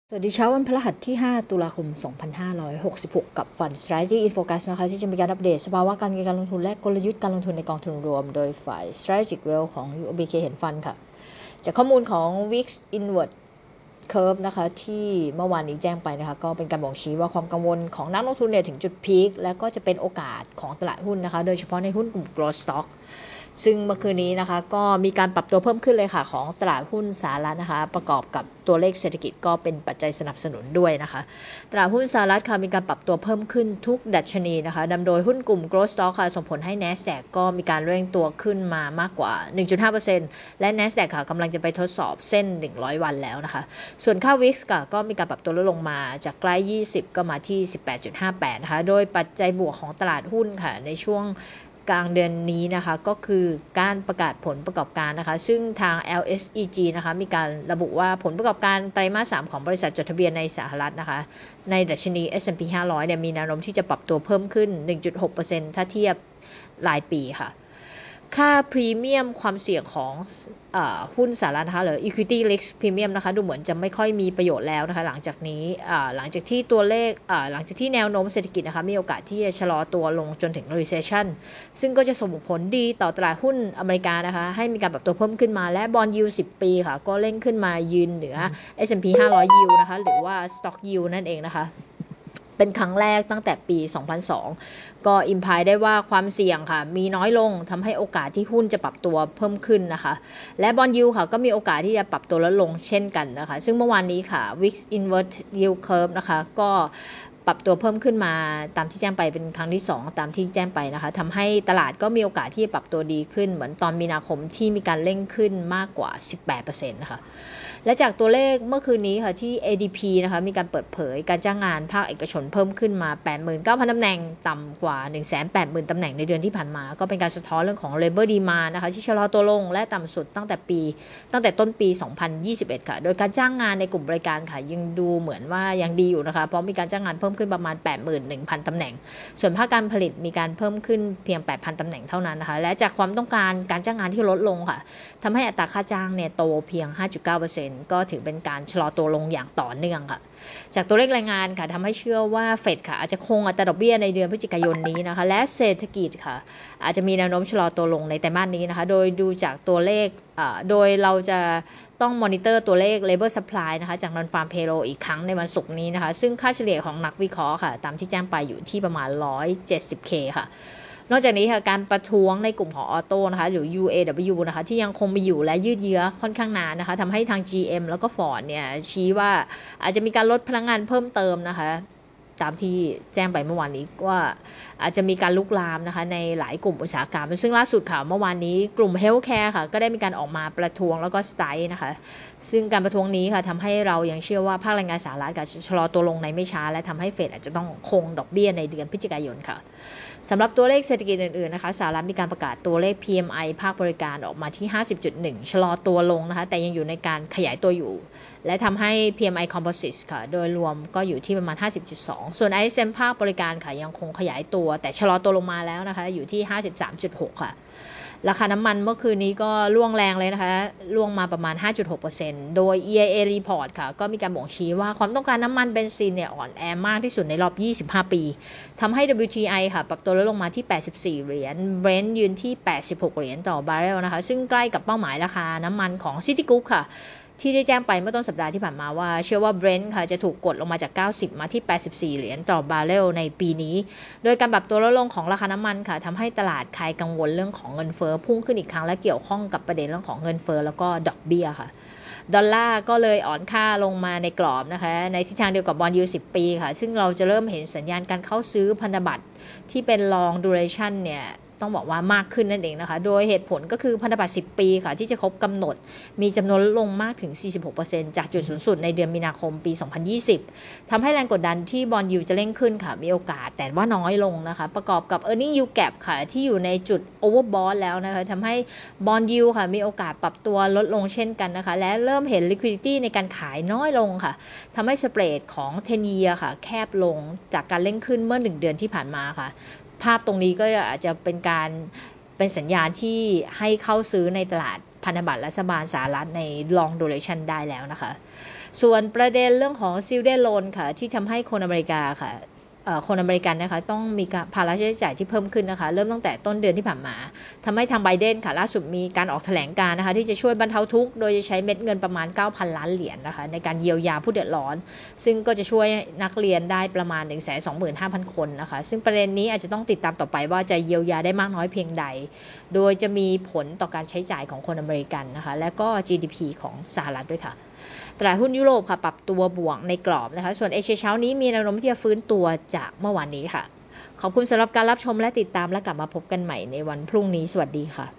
สวัสดีเช้าวันพฤหัสที่ 5 ตุลาคม 2566 กับ Fund Strategy in Focus นะคะที่จะมีการอัปเดตสภาวะการเงินการลงทุนและกลยุทธ์การลงทุนในกองทุนรวมโดยฝ่าย Strategic Wealth ของ UOB Kay Hian Fund ค่ะจากข้อมูลของ VIX Inward Curve นะคะที่เมื่อวานนี้แจ้งไปนะคะก็เป็นการบ่งชี้ว่าความกังวลของนักลงทุนเนี่ยถึงจุดพีคและก็จะเป็นโอกาสของตลาดหุ้นนะคะโดยเฉพาะในหุ้นกลุ่ม Growth Stockซึ่งเมื่อคืนนี้นะคะก็มีการปรับตัวเพิ่มขึ้นเลยค่ะของตลาดหุ้นสหรัฐนะคะประกอบกับตัวเลขเศรษฐกิจก็เป็นปัจจัยสนับสนุนด้วยนะคะตลาดหุ้นสหรัฐค่ะมีการปรับตัวเพิ่มขึ้นทุกดัชนีนะคะนำโดยหุ้นกลุ่ม Growth Stock ค่ะส่งผลให้ NASDAQ ก็มีการเร่งตัวขึ้นมามากกว่า 1.5% และ NASDAQ ค่ะกำลังจะไปทดสอบเส้น100วันแล้วนะคะส่วนค่า VIX ค่ะก็มีการปรับตัวลดลงมาจากใกล้20ก็มาที่ 18.58 นะคะโดยปัจจัยบวกของตลาดหุ้นค่ะในช่วงกลางเดือนนี้นะคะก็คือการประกาศผลประกอบการนะคะซึ่งทาง LSEG นะคะมีการระบุว่าผลประกอบการไตรมาส 3ของบริษัทจดทะเบียนในสหรัฐนะคะในดัชนี S&P 500เนี่ยมีแนวโน้มที่จะปรับตัวเพิ่มขึ้น 1.6% ถ้าเทียบรายปีค่ะค่าพรีเมียมความเสี่ยงของหุ้นสหรัฐนะคะหรือ equity risk premium นะคะดูเหมือนจะไม่ค่อยมีประโยชน์แล้วนะคะหลังจากที่ตัวเลขหลังจากที่แนวโน้มเศรษฐกิจนะคะมีโอกาสที่จะชะลอตัวลงจนถึง recession ซึ่งก็จะส่งผลดีต่อตลาดหุ้นอเมริกานะคะให้มีการปรับตัวเพิ่มขึ้นมาและบอนด์ยิลด์10 ปีค่ะก็เร่งขึ้นมายืนเหนือ S&P 500 yield นะคะหรือว่า stock yield นั่นเองนะคะเป็นครั้งแรกตั้งแต่ปี 2002 ก็อิมพายได้ว่าความเสี่ยงค่ะมีน้อยลงทำให้โอกาสที่หุ้นจะปรับตัวเพิ่มขึ้นนะคะและบอนด์ยิลด์ค่ะก็มีโอกาสที่จะปรับตัวลดลงเช่นกันนะคะซึ่งเมื่อวานนี้ค่ะ VIX Inward Yield Curve นะคะก็ปรับตัวเพิ่มขึ้นมาตามที่แจ้งไปเป็นครั้งที่2ตามที่แจ้งไปนะคะทำให้ตลาดก็มีโอกาสที่จะปรับตัวดีขึ้นเหมือนตอนมีนาคมที่มีการเร่งขึ้นมากกว่า 18% นะคะและจากตัวเลขเมื่อคืนนี้ค่ะที่ ADP นะคะมีการเปิดเผยการจ้างงานภาคเอกชนเพิ่มขึ้นมา 89,000 ตำแหน่งต่ำกว่า 180,000 ตำแหน่งในเดือนที่ผ่านมาก็เป็นการสะท้อนเรื่องของ labor demand นะคะที่ชะลอตัวลงและต่ำสุดตั้งแต่ต้นปี 2021 ค่ะโดยการจ้างงานในกลุ่มบริการค่ะยังดูเหมือนว่ายังดีอยู่นะคะเพราะมีการจ้างงานเพิ่มขึ้นประมาณ 81,000 ตำแหน่งส่วนภาคการผลิตมีการเพิ่มขึ้นเพียง 8,000 ตำแหน่งเท่านั้นนะคะและจากความต้องการการจ้างงานที่ลดลงค่ะทำให้อัตราค่าจ้างเนี่ยโตเพียง 5.9%ก็ถือเป็นการชะลอตัวลงอย่างต่อเนื่องค่ะจากตัวเลขรายงานค่ะทำให้เชื่อว่าเฟดค่ะอาจจะคงอัตราดอกเบี้ยในเดือนพฤศจิกายนนี้นะคะและเศรษฐกิจค่ะอาจจะมีแนวโน้มชะลอตัวลงในไตรมาสนี้นะคะโดยดูจากตัวเลขโดยเราจะต้องมอนิเตอร์ตัวเลข labor supply นะคะจาก non farm payroll อีกครั้งในวันศุกร์นี้นะคะซึ่งค่าเฉลี่ยของนักวิเคราะห์ค่ะตามที่แจ้งไปอยู่ที่ประมาณ 170K ค่ะนอกจากนี้ค่ะการประท้วงในกลุ่มของออโต้นะคะหรือ UAW นะคะที่ยังคงมีอยู่และยืดเยื้อค่อนข้างนานนะคะทำให้ทาง GM แล้วก็ Ford เนี่ยชี้ว่าอาจจะมีการลดพลังงานเพิ่มเติมนะคะตามที่แจ้งไปเมื่อวานนี้ว่าอาจจะมีการลุกลามนะคะในหลายกลุ่มอุตสาหกรรมซึ่งล่าสุดค่ะเมื่อวานนี้กลุ่ม Healthcare ค่ะก็ได้มีการออกมาประท้วงแล้วก็สไตร์นะคะซึ่งการประท้วงนี้ค่ะทำให้เรายังเชื่อว่าภาคแรงงานสหรัฐจะชะลอตัวลงในไม่ช้าและทำให้เฟดอาจจะต้องคงดอกเบี้ยในเดือนพฤศจิกายนค่ะสำหรับตัวเลขเศรษฐกิจอื่นๆนะคะสหรัฐมีการประกาศตัวเลข PMI ภาคบริการออกมาที่ 50.1 ชะลอตัวลงนะคะแต่ยังอยู่ในการขยายตัวอยู่และทำให้ PMI Composite ค่ะโดยรวมก็อยู่ที่ประมาณ 50.2 ส่วน ISM ภาคบริการค่ะยังคงขยายตัวแต่ชะลอตัวลงมาแล้วนะคะอยู่ที่ 53.6 ค่ะราคาน้ำมันเมื่อคืนนี้ก็ร่วงแรงเลยนะคะร่วงมาประมาณ 5.6% โดย EIA Report ค่ะก็มีการบ่งชี้ว่าความต้องการน้ำมันเบนซินเนี่ยอ่อนแอมากที่สุดในรอบ25 ปีทำให้ WTI ค่ะปรับตัวลดลงมาที่84เหรียญ Brent ยืนที่86เหรียญต่อบาร์เรลนะคะซึ่งใกล้กับเป้าหมายราคาน้ำมันของ Citigroup ค่ะที่ได้แจ้งไปเมื่อต้นสัปดาห์ที่ผ่านมาว่าเชื่อว่า Brent ค่ะจะถูกกดลงมาจาก90มาที่84เหรียญต่อบาร์เรลในปีนี้โดยการปรับตัวลดลงของราคาน้ำมันค่ะทำให้ตลาดคลายกังวลเรื่องของเงินเฟ้อพุ่งขึ้นอีกครั้งและเกี่ยวข้องกับประเด็นเรื่องของเงินเฟ้อแล้วก็ดอกเบี้ยค่ะดอลลาร์ก็เลยอ่อนค่าลงมาในกรอบนะคะในทิศทางเดียวกับบอนด์ยิลด์10 ปีค่ะซึ่งเราจะเริ่มเห็นสัญญาณการเข้าซื้อพันธบัตรที่เป็น long duration เนี่ยต้องบอกว่ามากขึ้นนั่นเองนะคะโดยเหตุผลก็คือพันธบัตร10 ปีค่ะที่จะครบกำหนดมีจำนวนลดลงมากถึง 46% จากจุดสูงสุดในเดือนมีนาคมปี 2020 ทำให้แรงกดดันที่บอนด์ยิลด์จะเร่งขึ้นค่ะมีโอกาสแต่ว่าน้อยลงนะคะประกอบกับ earning yield gap ค่ะที่อยู่ในจุด overbought แล้วนะคะทำให้บอนด์ยิลด์ค่ะมีโอกาสปรับตัวลดลงเช่นกันนะคะและเริ่มเห็น liquidity ในการขายน้อยลงค่ะทำให้สเปรดของ 10 year ค่ะแคบลงจากการเร่งขึ้นเมื่อ1 เดือนที่ผ่านมาค่ะภาพตรงนี้ก็อาจจะเป็นสัญญาณที่ให้เข้าซื้อในตลาดพันธบัตรรัฐบาลสหรัฐใน long duration ได้แล้วนะคะส่วนประเด็นเรื่องของ student loan ค่ะที่ทำให้คนอเมริกาค่ะคนอเมริกันนะคะต้องมีภาระค่าใช้จ่ายที่เพิ่มขึ้นนะคะเริ่มตั้งแต่ต้นเดือนที่ผ่านมาทำให้ทางไบเดนค่ะล่าสุดมีการออกแถลงการณ์นะคะที่จะช่วยบรรเทาทุกข์โดยจะใช้เม็ดเงินประมาณ 9,000 ล้านเหรียญนะคะในการเยียวยาผู้เดือดร้อนซึ่งก็จะช่วยนักเรียนได้ประมาณ 125,000 คนนะคะซึ่งประเด็นนี้อาจจะต้องติดตามต่อไปว่าจะเยียวยาได้มากน้อยเพียงใดโดยจะมีผลต่อการใช้จ่ายของคนอเมริกันนะคะและก็ GDP ของสหรัฐด้วยค่ะตลาดหุ้นยุโรปค่ะปรับตัวบวกในกรอบนะคะส่วนเอเชียเช้านี้มีแนวโน้มที่จะฟื้นตัวจากเมื่อวานนี้ค่ะขอบคุณสำหรับการรับชมและติดตามและกลับมาพบกันใหม่ในวันพรุ่งนี้สวัสดีค่ะ